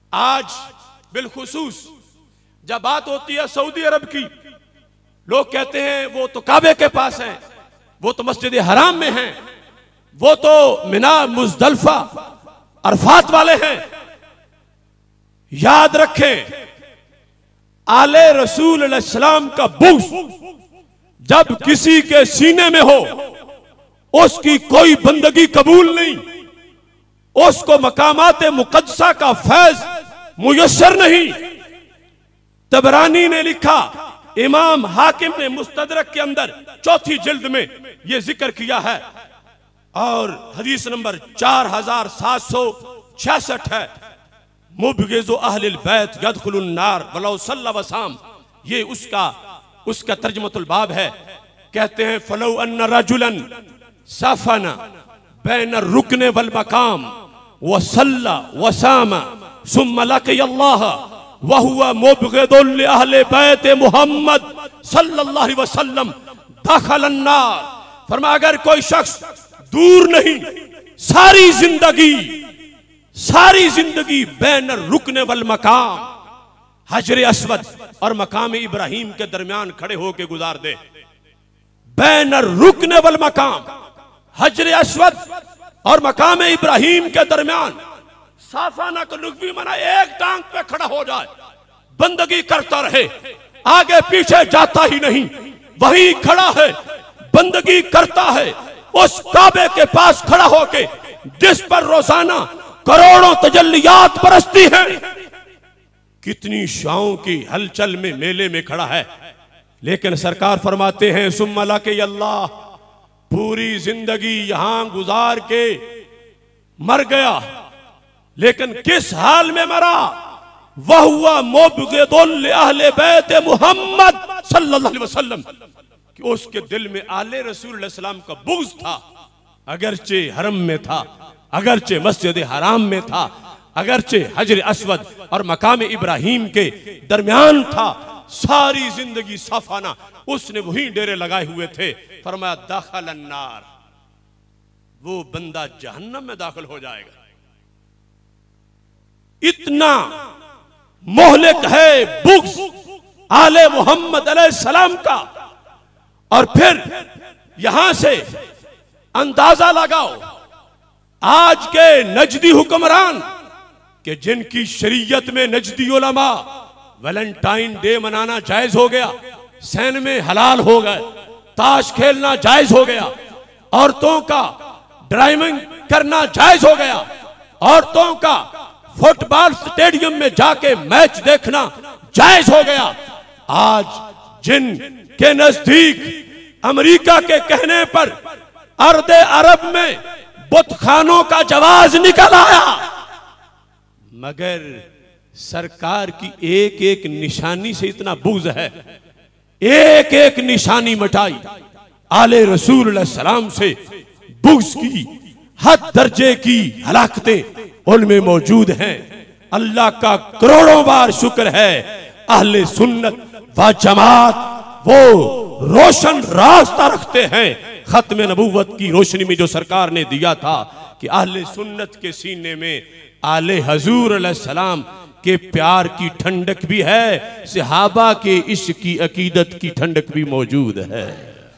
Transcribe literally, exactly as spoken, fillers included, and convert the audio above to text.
आज बिलखुसूस जब बात होती है सऊदी अरब की, लोग कहते हैं वो तो काबे के पास हैं, वो तो मस्जिद हराम में हैं, वो तो मिना मुजदलफा अरफात वाले हैं। याद रखें, आले रसूल अलैहिस्सलाम का बुग़्ज़ जब किसी के सीने में हो, उसकी कोई बंदगी कबूल नहीं, उसको मकामाते मुक़द्दसा का फैज़ मुयस्सर नहीं। तबरानी ने लिखा, इमाम हाकिम ने मुस्तदरक के अंदर चौथी जिल्द में यह जिक्र किया है, और हदीस नंबर चार हजार सात सौ छियासठ है। मुबग़िज़ु अहलिल बैत यदखुलुन नार वलौ सल्ला वसाम, ये उसका उसका तर्जुमतुल बाब है। कहते हैं फलौ अन्ना रजुलन सफना बैन रुकने वल मकाम व सल्ला वसामा सुम्मा लक़ियल्लाह व हुवा मुबग़िदुन लि अहले बैत मुहम्मद सल्लल्लाहु अलैहि वसल्लम दखलन नार। फरमाया अगर कोई शख्स दूर नहीं, सारी जिंदगी सारी जिंदगी बैन रुकने वल मकाम, हजर अस्वद और मकाम इब्राहिम के दरमियान खड़े होके गुजार दे। बैन रुकने वल मकाम, हजर अस्वद और मकाम इब्राहिम के दरमियान साफाना को लुग़वी मना, एक टांग पे खड़ा हो जाए, बंदगी करता रहे, आगे पीछे जाता ही नहीं, वहीं खड़ा है, बंदगी करता है उस काबे के पास खड़ा होके जिस पर रोजाना करोड़ों तजल्लियात बरसती हैं। कितनी शाओं की हलचल में मेले में खड़ा है, लेकिन सरकार फरमाते हैं सुम्मा लक़ियल्लाह, पूरी जिंदगी यहां गुजार के मर गया, लेकिन किस हाल में मरा? वह हुआ मुबग़िदुन लि अहले बैत मुहम्मद सल्लल्लाहु अलैहि वसल्लम, कि उसके दिल में आले रसूल अलैहि सलाम का बुग़्ज़ था। अगरचे हरम में था, अगरचे मस्जिद हराम में था, अगरचे हजर अस्वद और मकाम इब्राहिम के दरमियान था, सारी जिंदगी साफाना उसने वहीं डेरे लगाए हुए थे। फरमाया दखलन नार, वो बंदा जहन्नम में दाखिल हो जाएगा। इतना मोहलिक है बुग़्ज़ आले मोहम्मद अलैहिस्सलाम का। और फिर यहां से अंदाजा लगाओ, आज के नजदी हुक्मरान के जिनकी शरीयत में नजदी उलमा वैलेंटाइन डे मनाना जायज हो गया, सैन में हलाल हो गए, ताश खेलना जायज हो गया, औरतों का ड्राइविंग करना जायज हो गया, औरतों का फुटबॉल स्टेडियम में जाके मैच देखना जायज हो गया। आज जिन के नजदीक अमेरिका के कहने पर अर्द अरब में बुतखानों का जवाज निकल आया, मगर सरकार की एक एक निशानी से इतना बुग़्ज़ है, एक एक निशानी मिटाई। आले रसूल अलैहि सलाम से बुग़्ज़ की हद दर्जे की हलाकतें उनमें मौजूद हैं। अल्लाह का करोड़ों बार शुक्र है, अहले सुन्नत व जमात वो रोशन रास्ता रखते हैं। खत्म नबूवत की रोशनी में जो सरकार ने दिया था कि अहले सुन्नत के सीने में आले हजूर अलैहिस्सलाम के प्यार की ठंडक भी है, सहाबा के इश्क की अकीदत की ठंडक भी मौजूद है।